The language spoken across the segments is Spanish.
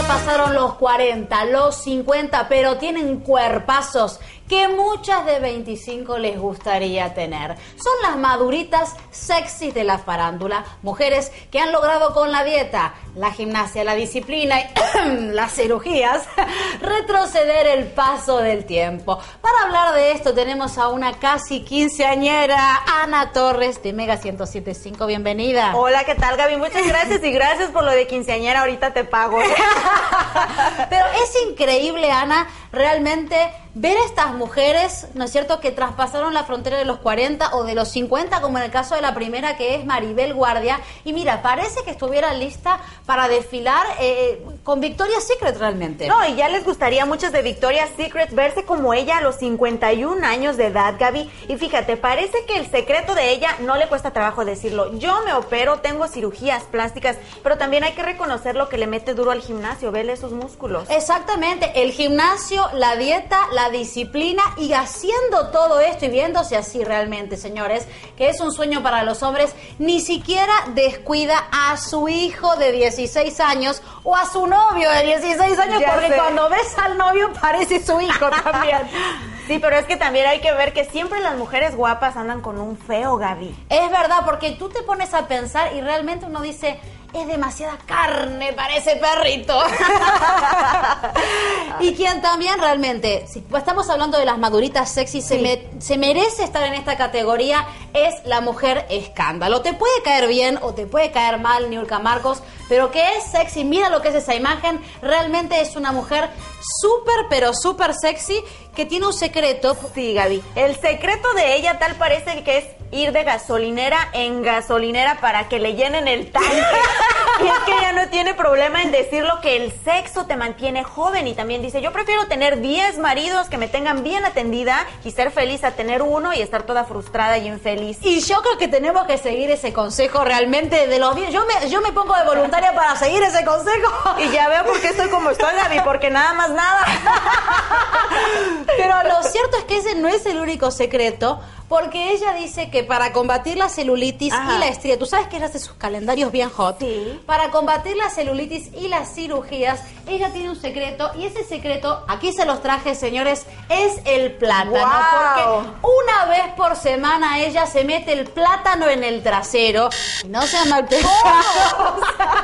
pasaron los 40, los 50, pero tienen cuerpazos que muchas de 25 les gustaría tener. Son las maduritas sexys de la farándula, mujeres que han logrado con la dieta, la gimnasia, la disciplina y las cirugías retroceder el paso del tiempo. Para hablar de esto tenemos a una casi quinceañera, Ana Torres de Mega 107.5. Bienvenida. Hola, ¿qué tal, Gaby? Muchas gracias y gracias por lo de quinceañera. Ahorita te pago. Pero es increíble, Ana, realmente ver a estas mujeres, ¿no es cierto?, que traspasaron la frontera de los 40 o de los 50, como en el caso de la primera, que es Maribel Guardia. Y mira, parece que estuviera lista para desfilar con Victoria's Secret realmente. No, y ya les gustaría a muchas de Victoria's Secret verse como ella a los 51 años de edad, Gaby. Y fíjate, parece que el secreto de ella no le cuesta trabajo decirlo. Yo me opero, tengo cirugías plásticas, pero también hay que reconocer lo que le mete duro al gimnasio, vele esos músculos. Exactamente, el gimnasio, la dieta, la disciplina, y haciendo todo esto y viéndose así realmente, señores, que es un sueño para los hombres, ni siquiera descuida a su hijo de 16 años o a su novio de 16 años, ya porque sé. Cuando ves al novio parece su hijo también. Sí, pero es que también hay que ver que siempre las mujeres guapas andan con un feo, Gaby. Es verdad, porque tú te pones a pensar y realmente uno dice, es demasiada carne para ese perrito. Y quien también realmente, si estamos hablando de las maduritas sexy, sí, se merece estar en esta categoría, es la mujer escándalo. Te puede caer bien o te puede caer mal Niurka Marcos, pero que es sexy, mira lo que es esa imagen, realmente es una mujer súper, pero súper sexy, que tiene un secreto. Sí, Gaby, el secreto de ella tal parece que es ir de gasolinera en gasolinera para que le llenen el tanque. Y es que ella no tiene problema en decirlo, que el sexo te mantiene joven, y también dice, yo prefiero tener 10 maridos que me tengan bien atendida y ser feliz a tener uno y estar toda frustrada y infeliz. Y yo creo que tenemos que seguir ese consejo realmente de los bien. Yo me pongo de voluntaria para seguir ese consejo. Y ya veo por qué estoy como estoy, Gaby, porque nada más nada. Pero lo cierto es que ese no es el único secreto, porque ella dice que para combatir la celulitis y la estría, tú sabes que ella hace sus calendarios bien hot. Sí. Para combatir la celulitis y las cirugías, ella tiene un secreto, y ese secreto, aquí se los traje, señores, es el plátano. Wow. Porque una vez por semana ella se mete el plátano en el trasero. Y no sean mal pensados.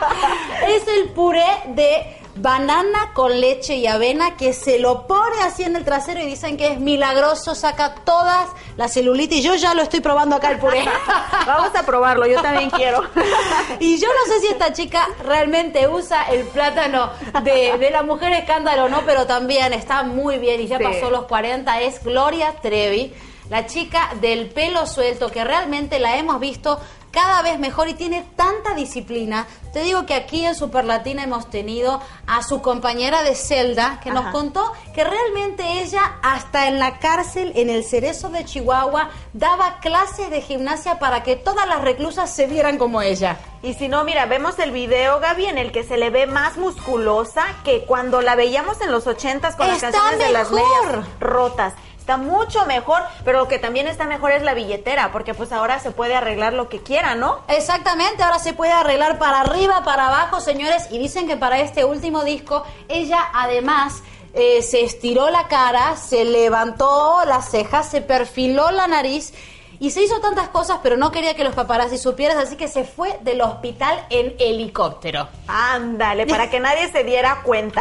Es el puré de banana con leche y avena, que se lo pone así en el trasero y dicen que es milagroso, saca todas las celulitis. Yo ya lo estoy probando acá, el puré. Vamos a probarlo, yo también quiero. Y yo no sé si esta chica realmente usa el plátano de la mujer escándalo o no, pero también está muy bien y ya pasó los 40. Es Gloria Trevi, la chica del pelo suelto, que realmente la hemos visto cada vez mejor y tiene tanta disciplina. Te digo que aquí en Superlatina hemos tenido a su compañera de celda, que nos contó que realmente ella, hasta en la cárcel, en el Cerezo de Chihuahua, daba clases de gimnasia para que todas las reclusas se vieran como ella. Y si no, mira, vemos el video, Gaby, en el que se le ve más musculosa que cuando la veíamos en los 80s con las canciones de las medias rotas. Está mucho mejor, pero lo que también está mejor es la billetera, porque pues ahora se puede arreglar lo que quiera, ¿no? Exactamente, ahora se puede arreglar para arriba, para abajo, señores, y dicen que para este último disco, ella además se estiró la cara, se levantó las cejas, se perfiló la nariz, y se hizo tantas cosas, pero no quería que los paparazzi supieran, así que se fue del hospital en helicóptero. Ándale, para que nadie se diera cuenta.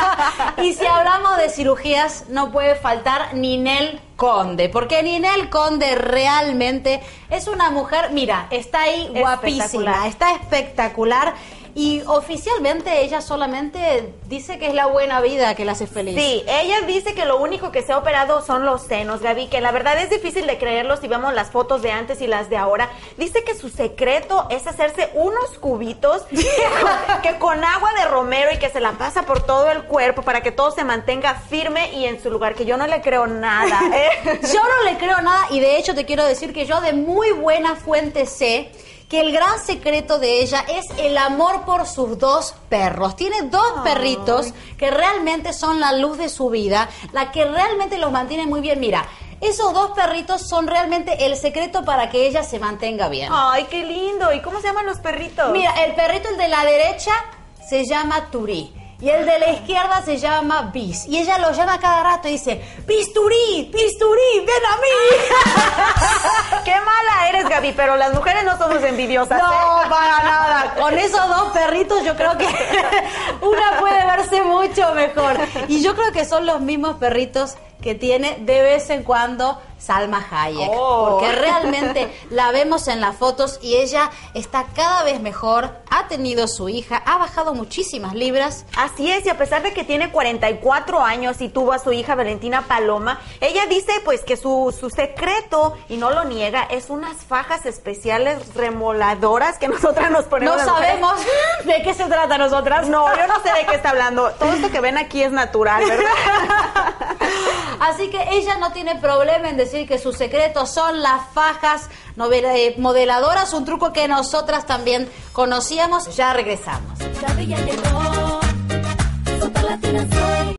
Y si hablamos de cirugías, no puede faltar Ninel Conde, porque Ninel Conde realmente es una mujer, mira, está ahí guapísima, está espectacular. Y oficialmente ella solamente dice que es la buena vida que la hace feliz. Sí, ella dice que lo único que se ha operado son los senos, Gaby, que la verdad es difícil de creerlo si vemos las fotos de antes y las de ahora. Dice que su secreto es hacerse unos cubitos que con agua de romero, y que se la pasa por todo el cuerpo para que todo se mantenga firme y en su lugar, que yo no le creo nada. Yo no le creo nada, y de hecho te quiero decir que yo de muy buena fuente sé que el gran secreto de ella es el amor por sus dos perros. Tiene dos perritos que realmente son la luz de su vida, la que realmente los mantiene muy bien. Mira, esos dos perritos son realmente el secreto para que ella se mantenga bien. Ay, qué lindo. ¿Y cómo se llaman los perritos? Mira, el perrito, el de la derecha, se llama Turi. Y el de la izquierda se llama Bis. Y ella lo llama cada rato y dice, Bisturí, Bisturí, ven a mí. Qué mala eres, Gaby, pero las mujeres no somos envidiosas. No, para nada. Con esos dos perritos yo creo que una puede verse mucho mejor. Y yo creo que son los mismos perritos que tiene de vez en cuando Salma Hayek, porque realmente la vemos en las fotos y ella está cada vez mejor, ha tenido su hija, ha bajado muchísimas libras. Así es, y a pesar de que tiene 44 años y tuvo a su hija Valentina Paloma, ella dice pues que su secreto, y no lo niega, es unas fajas especiales remoladoras que nosotras nos ponemos. No sabemos de qué se trata nosotras. No, yo no sé de qué está hablando. Todo esto que ven aquí es natural, ¿verdad? Así que ella no tiene problema en decir que su secreto son las fajas modeladoras, un truco que nosotras también conocíamos. Ya regresamos.